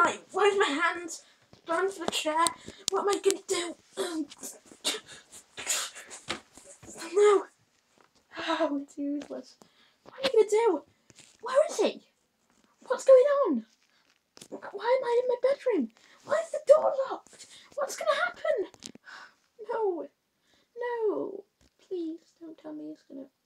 Right, where's my hands? Run for the chair. What am I going to do? No. Oh, it's useless. What am I going to do? Where is he? What's going on? Why am I in my bedroom? Why is the door locked? What's going to happen? No. No. Please don't tell me he's going to...